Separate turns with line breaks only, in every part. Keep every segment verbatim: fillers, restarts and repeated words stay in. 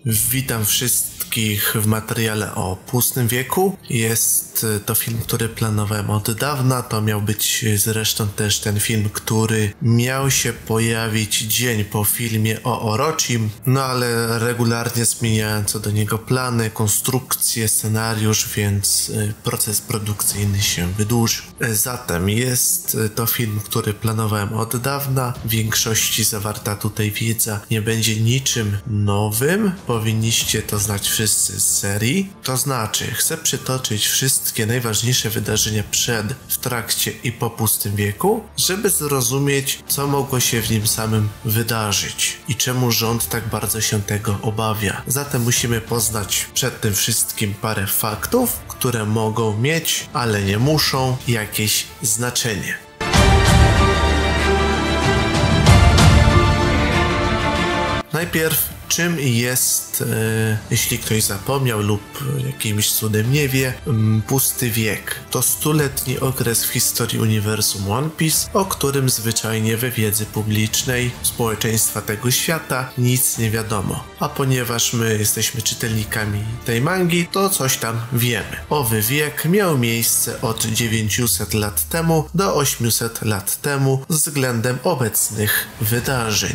Witam wszystkich w materiale o Pustym Wieku. Jest to film, który planowałem od dawna. To miał być zresztą też ten film, który miał się pojawić dzień po filmie o Orochim. No ale regularnie zmieniałem co do niego plany, konstrukcję, scenariusz, więc proces produkcyjny się wydłużył. Zatem jest to film, który planowałem od dawna. W większości zawarta tutaj wiedza nie będzie niczym nowym. Powinniście to znać wszyscy z serii. To znaczy, chcę przytoczyć wszystkie najważniejsze wydarzenia przed, w trakcie i po Pustym Wieku, żeby zrozumieć, co mogło się w nim samym wydarzyć i czemu rząd tak bardzo się tego obawia. Zatem musimy poznać przed tym wszystkim parę faktów, które mogą mieć, ale nie muszą, jakieś znaczenie. Najpierw, czym jest, e, jeśli ktoś zapomniał lub jakimś cudem nie wie, m, Pusty Wiek? To stuletni okres w historii uniwersum One Piece, o którym zwyczajnie we wiedzy publicznej społeczeństwa tego świata nic nie wiadomo. A ponieważ my jesteśmy czytelnikami tej mangi, to coś tam wiemy. Owy wiek miał miejsce od dziewięciuset lat temu do ośmiuset lat temu względem obecnych wydarzeń.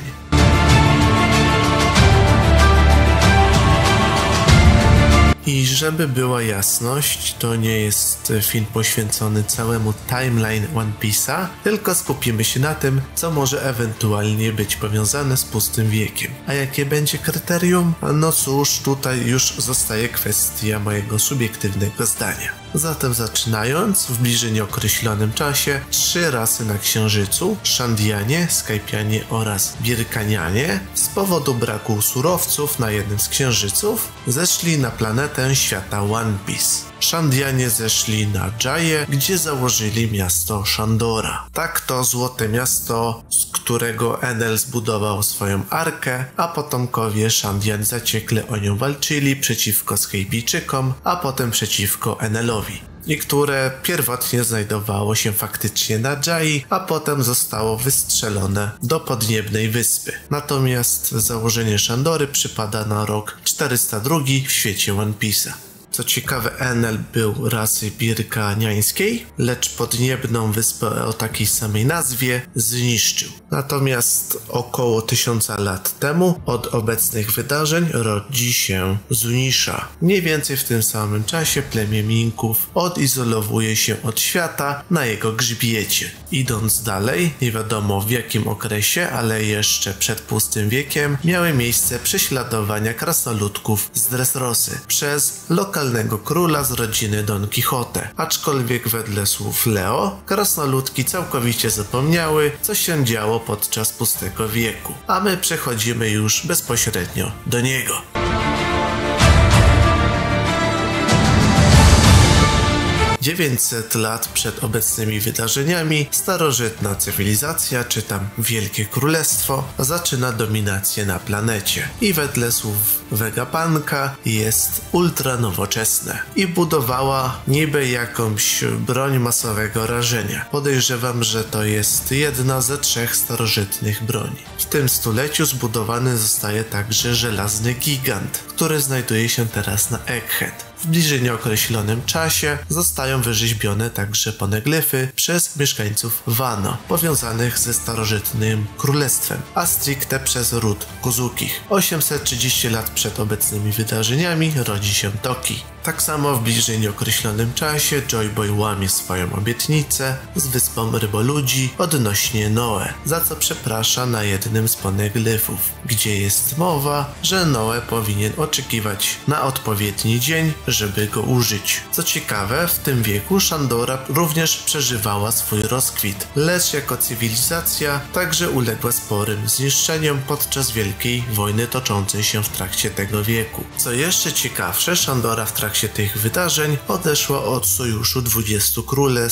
I żeby była jasność, to nie jest film poświęcony całemu timeline One Piece'a, tylko skupimy się na tym, co może ewentualnie być powiązane z Pustym Wiekiem. A jakie będzie kryterium? No cóż, tutaj już zostaje kwestia mojego subiektywnego zdania. Zatem zaczynając, w bliżej nieokreślonym czasie trzy rasy na Księżycu, Shandianie, Skypianie oraz Birkanianie, z powodu braku surowców na jednym z księżyców, zeszli na planetę świata One Piece. Shandianie zeszli na Jaję, gdzie założyli miasto Shandora. Tak to złote miasto, z którego Enel zbudował swoją arkę, a potomkowie Shandian zaciekle o nią walczyli przeciwko Skypijczykom, a potem przeciwko Enelowi. I które pierwotnie znajdowało się faktycznie na Jai, a potem zostało wystrzelone do podniebnej wyspy. Natomiast założenie Shandory przypada na rok czterysta drugi w świecie One Piece'a. Co ciekawe, Enel był rasy birkaniańskiej, lecz podniebną wyspę o takiej samej nazwie zniszczył. Natomiast około tysiąca lat temu od obecnych wydarzeń rodzi się Zunisha. Mniej więcej w tym samym czasie plemię Minków odizolowuje się od świata na jego grzbiecie. Idąc dalej, nie wiadomo w jakim okresie, ale jeszcze przed Pustym Wiekiem miały miejsce prześladowania krasnoludków z Dressrosy przez lokalnego króla z rodziny Don Quixote. Aczkolwiek wedle słów Leo, krasnoludki całkowicie zapomniały, co się działo podczas Pustego Wieku. A my przechodzimy już bezpośrednio do niego. dziewięćset lat przed obecnymi wydarzeniami starożytna cywilizacja, czy tam Wielkie Królestwo, zaczyna dominację na planecie i wedle słów Vegapunka jest ultra nowoczesne i budowała niby jakąś broń masowego rażenia. Podejrzewam, że to jest jedna ze trzech starożytnych broni. W tym stuleciu zbudowany zostaje także żelazny gigant, który znajduje się teraz na Egghead. W bliżej nieokreślonym czasie zostają wyrzeźbione także poneglyfy przez mieszkańców Wano, powiązanych ze starożytnym królestwem, a stricte przez ród Kozukich. osiemset trzydzieści lat przed obecnymi wydarzeniami rodzi się Toki. Tak samo w bliżej nieokreślonym czasie Joy Boy łamie swoją obietnicę z wyspą ryboludzi odnośnie Noe, za co przeprasza na jednym z poneglyfów, gdzie jest mowa, że Noe powinien oczekiwać na odpowiedni dzień, żeby go użyć. Co ciekawe, w tym wieku Shandora również przeżywała swój rozkwit, lecz jako cywilizacja także uległa sporym zniszczeniom podczas wielkiej wojny toczącej się w trakcie tego wieku. Co jeszcze ciekawsze, Shandora w trakcie tych wydarzeń odeszła od sojuszu dwudziestu królestw,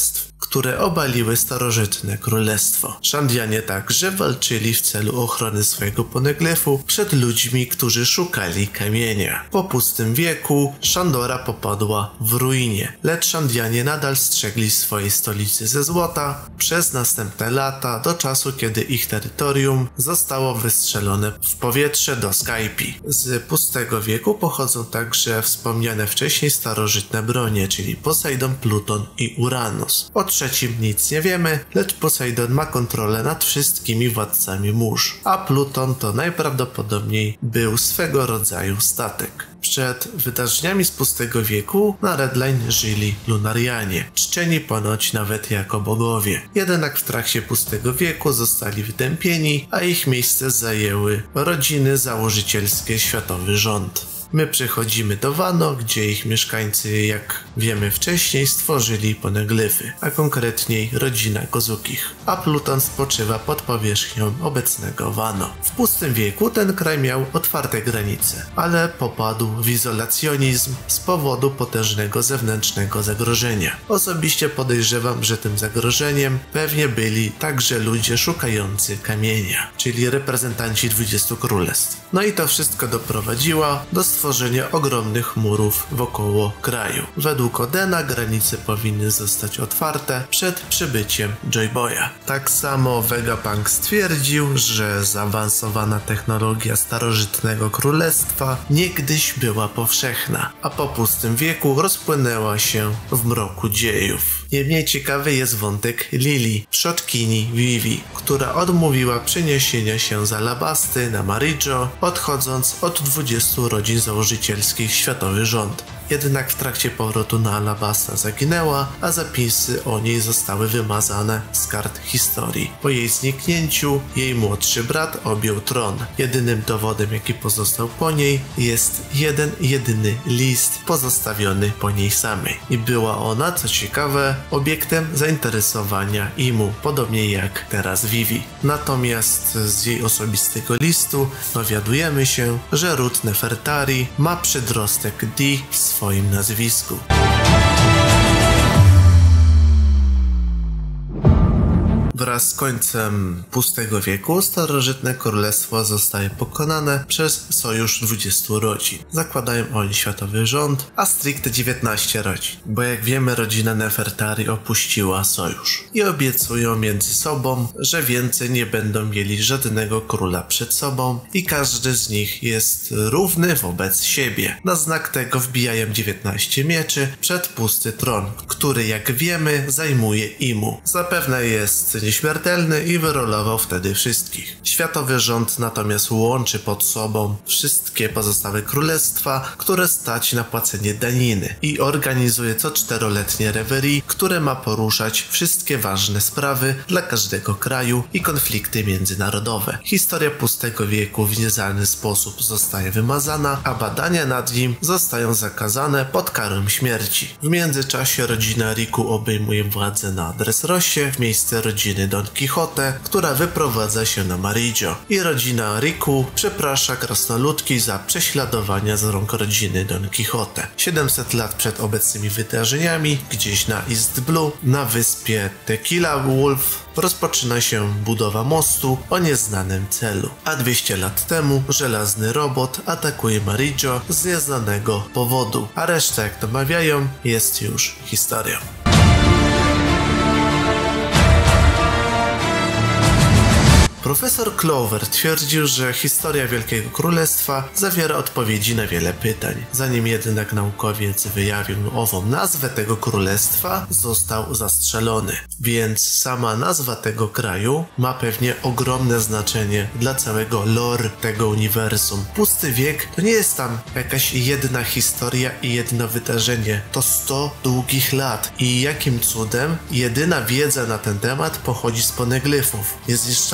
które obaliły starożytne królestwo. Shandianie także walczyli w celu ochrony swojego poneglyfu przed ludźmi, którzy szukali kamienia. Po pustym wieku Shandora popadła w ruinie, lecz Shandianie nadal strzegli swojej stolicy ze złota przez następne lata do czasu, kiedy ich terytorium zostało wystrzelone w powietrze do Skypii. Z pustego wieku pochodzą także wspomniane wcześniej starożytne bronie, czyli Posejdon, Pluton i Uranus. O trzecim nic nie wiemy, lecz Posejdon ma kontrolę nad wszystkimi władcami mórz, a Pluton to najprawdopodobniej był swego rodzaju statek. Przed wydarzeniami z pustego wieku na Redline żyli Lunarianie, czczeni ponoć nawet jako bogowie. Jednak w trakcie pustego wieku zostali wytępieni, a ich miejsce zajęły rodziny założycielskie Światowy Rząd. My przechodzimy do Wano, gdzie ich mieszkańcy, jak wiemy wcześniej, stworzyli poneglyfy, a konkretniej rodzina Kozukich, a Pluton spoczywa pod powierzchnią obecnego Wano. W pustym wieku ten kraj miał otwarte granice, ale popadł w izolacjonizm z powodu potężnego zewnętrznego zagrożenia. Osobiście podejrzewam, że tym zagrożeniem pewnie byli także ludzie szukający kamienia, czyli reprezentanci dwudziestu królestw. No i to wszystko doprowadziło do stworzenia ogromnych murów wokoło kraju. Według Odena granice powinny zostać otwarte przed przybyciem Joyboya. Tak samo Vegapunk stwierdził, że zaawansowana technologia starożytnego królestwa niegdyś była powszechna, a po pustym wieku rozpłynęła się w mroku dziejów. Niemniej ciekawy jest wątek Lili, przodkini Vivi, która odmówiła przeniesienia się z Alabasty na Marijo, odchodząc od dwudziestu rodzin założycielskich Światowy Rząd. Jednak w trakcie powrotu na Alabasta zaginęła, a zapisy o niej zostały wymazane z kart historii. Po jej zniknięciu jej młodszy brat objął tron. Jedynym dowodem, jaki pozostał po niej, jest jeden jedyny list pozostawiony po niej samej. I była ona, co ciekawe, obiektem zainteresowania Imu, podobnie jak teraz Vivi. Natomiast z jej osobistego listu dowiadujemy się, że ród Nefertari ma przedrostek D w swoim nazwisku. Wraz z końcem pustego wieku starożytne królestwo zostaje pokonane przez sojusz dwudziestu rodzin. Zakładają oni Światowy Rząd, a stricte dziewiętnaście rodzin, bo jak wiemy rodzina Nefertari opuściła sojusz i obiecują między sobą, że więcej nie będą mieli żadnego króla przed sobą i każdy z nich jest równy wobec siebie. Na znak tego wbijają dziewiętnaście mieczy przed pusty tron, który jak wiemy zajmuje Imu. Zapewne jest nieśmiertelny i wyrolował wtedy wszystkich. Światowy Rząd natomiast łączy pod sobą wszystkie pozostałe królestwa, które stać na płacenie daniny i organizuje co czteroletnie reverie, które ma poruszać wszystkie ważne sprawy dla każdego kraju i konflikty międzynarodowe. Historia pustego wieku w nieznany sposób zostaje wymazana, a badania nad nim zostają zakazane pod karą śmierci. W międzyczasie rodzina Riku obejmuje władzę na Dressrosie w miejsce rodziny Don Quixote, która wyprowadza się na Marijo i rodzina Riku przeprasza krasnoludki za prześladowania z rąk rodziny Don Quixote. siedemset lat przed obecnymi wydarzeniami, gdzieś na East Blue, na wyspie Tequila Wolf, rozpoczyna się budowa mostu o nieznanym celu, a dwieście lat temu żelazny robot atakuje Marijo z nieznanego powodu, a reszta, jak to mawiają, jest już historią. Profesor Clover twierdził, że historia Wielkiego Królestwa zawiera odpowiedzi na wiele pytań. Zanim jednak naukowiec wyjawił ową nazwę tego królestwa, został zastrzelony. Więc sama nazwa tego kraju ma pewnie ogromne znaczenie dla całego lore tego uniwersum. Pusty wiek to nie jest tam jakaś jedna historia i jedno wydarzenie. To sto długich lat. I jakim cudem jedyna wiedza na ten temat pochodzi z poneglyfów, niezniszczalnych kamieni,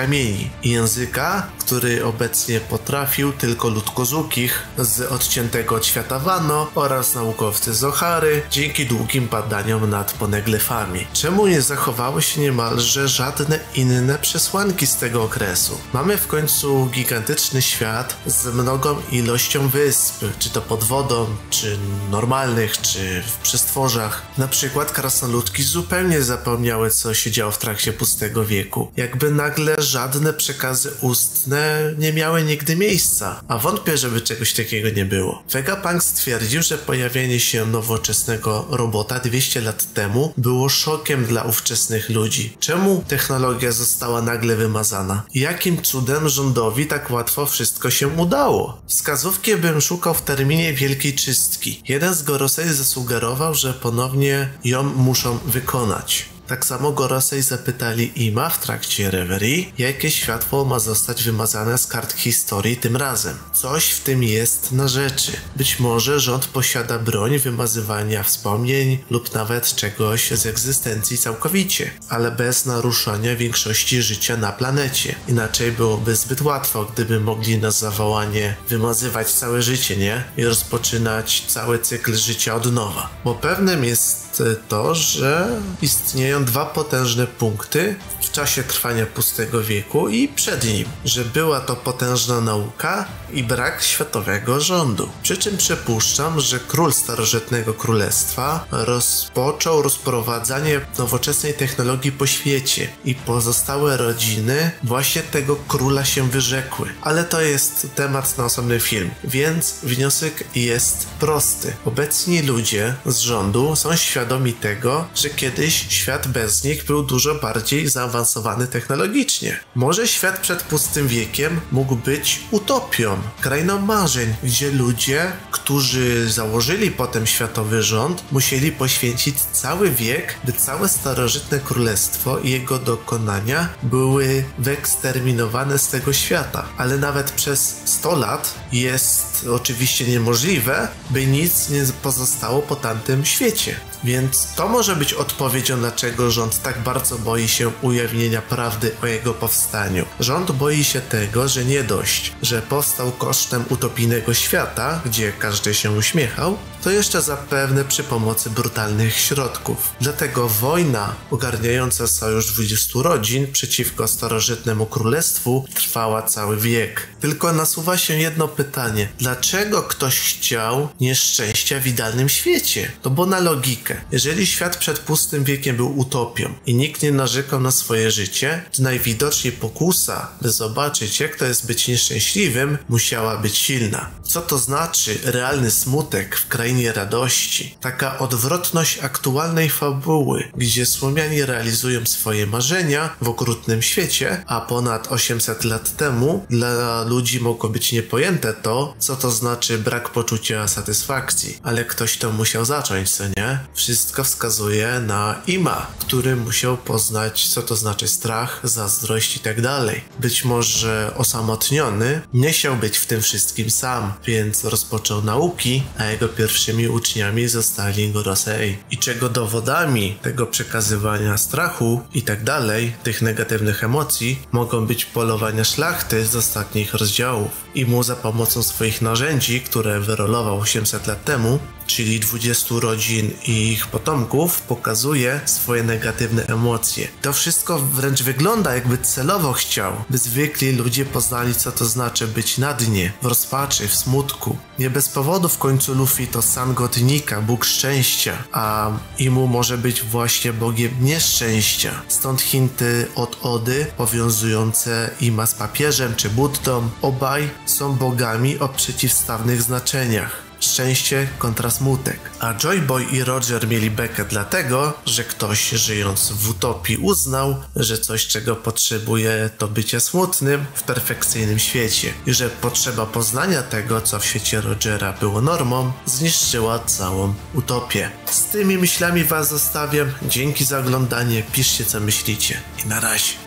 kamieni i języka, który obecnie potrafił tylko ludkozukich z odciętego od świata Wano oraz naukowcy z Ohary dzięki długim badaniom nad poneglyfami. Czemu nie zachowały się niemalże żadne inne przesłanki z tego okresu? Mamy w końcu gigantyczny świat z mnogą ilością wysp, czy to pod wodą, czy normalnych, czy w przestworzach. Na przykład krasnoludki zupełnie zapomniały, co się działo w trakcie Pustego Wieku. Jakby nagle żadne przekazy ustne nie miały nigdy miejsca, a wątpię, żeby czegoś takiego nie było. Vegapunk stwierdził, że pojawienie się nowoczesnego robota dwieście lat temu było szokiem dla ówczesnych ludzi. Czemu technologia została nagle wymazana? Jakim cudem rządowi tak łatwo wszystko się udało? Wskazówki bym szukał w terminie Wielkiej Czystki. Jeden z Gorosei zasugerował, że ponownie ją muszą wykonać. Tak samo Gorosei zapytali Ima w trakcie rewerii, jakie światło ma zostać wymazane z kart historii tym razem. Coś w tym jest na rzeczy. Być może rząd posiada broń wymazywania wspomnień lub nawet czegoś z egzystencji całkowicie, ale bez naruszania większości życia na planecie. Inaczej byłoby zbyt łatwo, gdyby mogli na zawołanie wymazywać całe życie, nie? I rozpoczynać cały cykl życia od nowa. Bo pewnym jest to, że istnieją dwa potężne punkty w czasie trwania Pustego Wieku i przed nim, że była to potężna nauka i brak światowego rządu. Przy czym przypuszczam, że król starożytnego królestwa rozpoczął rozprowadzanie nowoczesnej technologii po świecie i pozostałe rodziny właśnie tego króla się wyrzekły. Ale to jest temat na osobny film, więc wniosek jest prosty. Obecni ludzie z rządu są świadomi tego, że kiedyś świat bez nich był dużo bardziej zaawansowany technologicznie. Może świat przed Pustym Wiekiem mógł być utopią, krainą marzeń, gdzie ludzie, którzy założyli potem światowy rząd, musieli poświęcić cały wiek, by całe starożytne królestwo i jego dokonania były wyeksterminowane z tego świata. Ale nawet przez sto lat jest oczywiście niemożliwe, by nic nie pozostało po tamtym świecie. Więc to może być odpowiedzią, dlaczego rząd tak bardzo boi się ujawnienia prawdy o jego powstaniu. Rząd boi się tego, że nie dość, że powstał kosztem utopijnego świata, gdzie każdy się uśmiechał, to jeszcze zapewne przy pomocy brutalnych środków. Dlatego wojna ogarniająca sojusz dwudziestu rodzin przeciwko starożytnemu królestwu trwała cały wiek. Tylko nasuwa się jedno pytanie. Dlaczego ktoś chciał nieszczęścia w idealnym świecie? To bo na logikę. Jeżeli świat przed Pustym Wiekiem był utopią i nikt nie narzekał na swoje życie, to najwidoczniej pokusa, by zobaczyć, jak to jest być nieszczęśliwym, musiała być silna. Co to znaczy realny smutek w krainie radości? Taka odwrotność aktualnej fabuły, gdzie słomianie realizują swoje marzenia w okrutnym świecie, a ponad osiemset lat temu dla ludzi mogło być niepojęte to, co to znaczy brak poczucia satysfakcji. Ale ktoś to musiał zacząć, co nie? Wszystko wskazuje na Ima, który musiał poznać, co to znaczy strach, zazdrość i tak dalej. Być może osamotniony nie chciał być w tym wszystkim sam, więc rozpoczął nauki, a jego pierwszymi uczniami zostali Gorosei. I czego dowodami tego przekazywania strachu i tak dalej, tych negatywnych emocji, mogą być polowania szlachty z ostatnich rozdziałów. Imu za pomocą swoich narzędzi, które wyrolował osiemset lat temu, czyli dwudziestu rodzin i ich potomków, pokazuje swoje negatywne emocje. To wszystko wręcz wygląda, jakby celowo chciał, by zwykli ludzie poznali, co to znaczy być na dnie, w rozpaczy, w smutku. Nie bez powodu w końcu Luffy to Sun Godnika, Bóg szczęścia, a Imu może być właśnie Bogiem nieszczęścia. Stąd hinty od Ody powiązujące Ima z papieżem czy Buddą. Obaj są bogami o przeciwstawnych znaczeniach. Szczęście kontra smutek. A Joy Boy i Roger mieli bekę dlatego, że ktoś żyjąc w utopii uznał, że coś, czego potrzebuje, to bycie smutnym w perfekcyjnym świecie i że potrzeba poznania tego, co w świecie Rogera było normą, zniszczyła całą utopię. Z tymi myślami was zostawiam. Dzięki za oglądanie, piszcie, co myślicie i na razie.